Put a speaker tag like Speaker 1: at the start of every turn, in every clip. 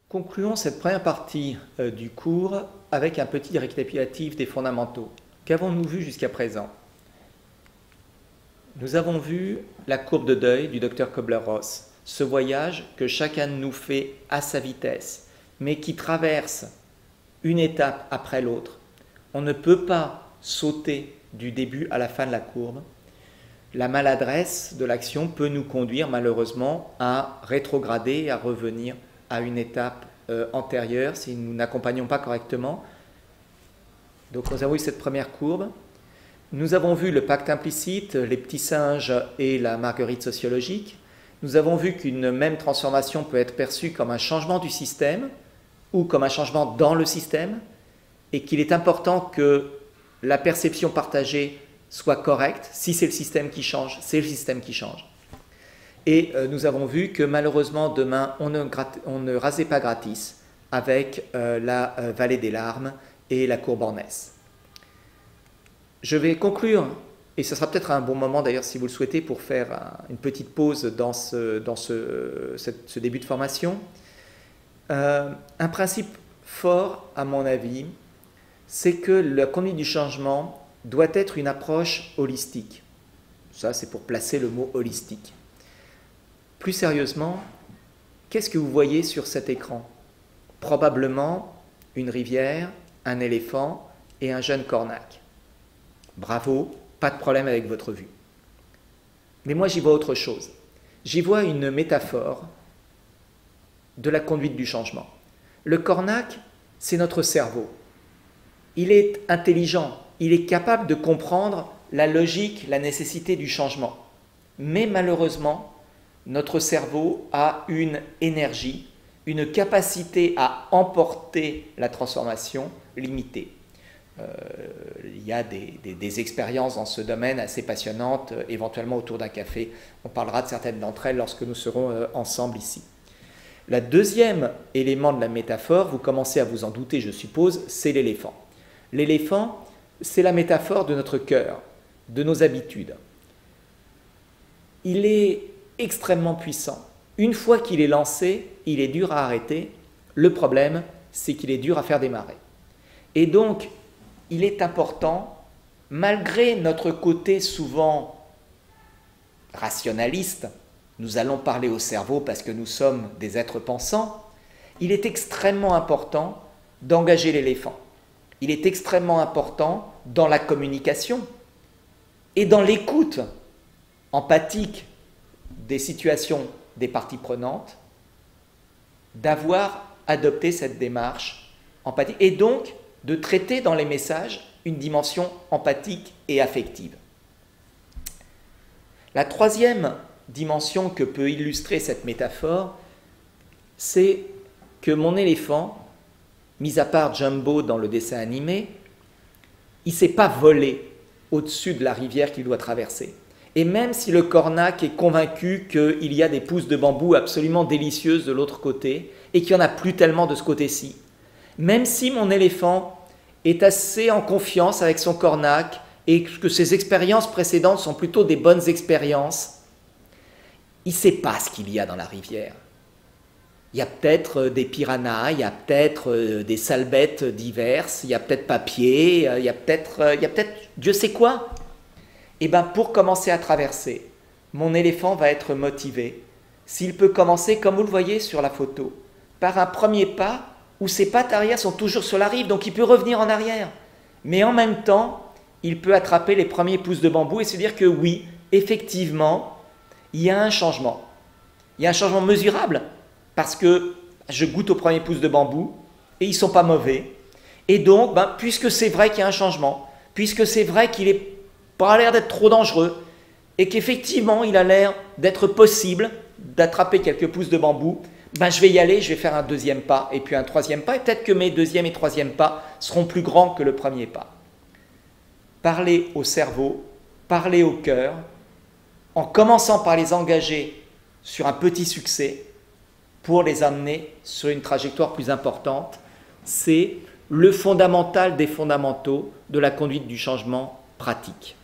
Speaker 1: Concluons cette première partie du cours avec un petit récapitulatif des fondamentaux. Qu'avons-nous vu jusqu'à présent? Nous avons vu la courbe de deuil du Dr Kübler-Ross, ce voyage que chacun de nous fait à sa vitesse, mais qui traverse une étape après l'autre. On ne peut pas sauter du début à la fin de la courbe. La maladresse de l'action peut nous conduire malheureusement à rétrograder, à revenir à une étape antérieure si nous n'accompagnons pas correctement. Donc nous avons eu cette première courbe. Nous avons vu le pacte implicite, les petits singes et la marguerite sociologique. Nous avons vu qu'une même transformation peut être perçue comme un changement du système ou comme un changement dans le système, et qu'il est important que la perception partagée soit correcte. Si c'est le système qui change, c'est le système qui change. Et nous avons vu que malheureusement demain on ne rasait pas gratis avec la vallée des larmes et la courbe Ornès. Je vais conclure, et ce sera peut-être un bon moment d'ailleurs si vous le souhaitez pour faire une petite pause dans ce début de formation. Un principe fort à mon avis, c'est que la conduite du changement doit être une approche holistique. Ça c'est pour placer le mot holistique. Plus sérieusement, qu'est-ce que vous voyez sur cet écran? Probablement une rivière, un éléphant et un jeune cornac. Bravo, pas de problème avec votre vue. Mais moi j'y vois autre chose. J'y vois une métaphore de la conduite du changement. Le cornac, c'est notre cerveau. Il est intelligent, il est capable de comprendre la logique, la nécessité du changement. Mais malheureusement, notre cerveau a une énergie, une capacité à emporter la transformation limitée. Il y a des expériences dans ce domaine assez passionnantes, éventuellement autour d'un café. On parlera de certaines d'entre elles lorsque nous serons ensemble ici. Le deuxième élément de la métaphore, vous commencez à vous en douter, je suppose, c'est l'éléphant. L'éléphant, c'est la métaphore de notre cœur, de nos habitudes. Il est extrêmement puissant. Une fois qu'il est lancé, il est dur à arrêter. Le problème, c'est qu'il est dur à faire démarrer. Et donc, il est important, malgré notre côté souvent rationaliste, nous allons parler au cerveau parce que nous sommes des êtres pensants, il est extrêmement important d'engager l'éléphant. Il est extrêmement important dans la communication et dans l'écoute empathique des situations des parties prenantes, d'avoir adopté cette démarche empathique et donc de traiter dans les messages une dimension empathique et affective. La troisième dimension que peut illustrer cette métaphore, c'est que mon éléphant, mis à part Jumbo dans le dessin animé, il ne s'est pas volé au-dessus de la rivière qu'il doit traverser. Et même si le cornac est convaincu qu'il y a des pousses de bambou absolument délicieuses de l'autre côté et qu'il n'y en a plus tellement de ce côté-ci, même si mon éléphant est assez en confiance avec son cornac et que ses expériences précédentes sont plutôt des bonnes expériences, il ne sait pas ce qu'il y a dans la rivière. Il y a peut-être des piranhas, il y a peut-être des sales bêtes diverses, il y a peut-être papier, il y a peut-être Dieu sait quoi. Et bien pour commencer à traverser, mon éléphant va être motivé, s'il peut commencer, comme vous le voyez sur la photo, par un premier pas où ses pattes arrière sont toujours sur la rive, donc il peut revenir en arrière. Mais en même temps, il peut attraper les premiers pousses de bambou et se dire que oui, effectivement, il y a un changement. Il y a un changement mesurable, parce que je goûte aux premiers pousses de bambou et ils ne sont pas mauvais. Et donc, puisque c'est vrai qu'il y a un changement, puisque c'est vrai qu'il n'est pas l'air d'être trop dangereux, et qu'effectivement, il a l'air d'être possible d'attraper quelques pousses de bambou, je vais y aller, je vais faire un deuxième pas, et puis un troisième pas, et peut-être que mes deuxième et troisième pas seront plus grands que le premier pas. Parler au cerveau, parler au cœur, en commençant par les engager sur un petit succès, pour les amener sur une trajectoire plus importante, c'est le fondamental des fondamentaux de la conduite du changement pratique.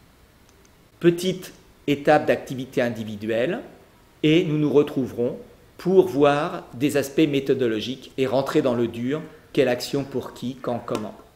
Speaker 1: Petite étape d'activité individuelle, et nous nous retrouverons pour voir des aspects méthodologiques et rentrer dans le dur, quelle action pour qui, quand, comment.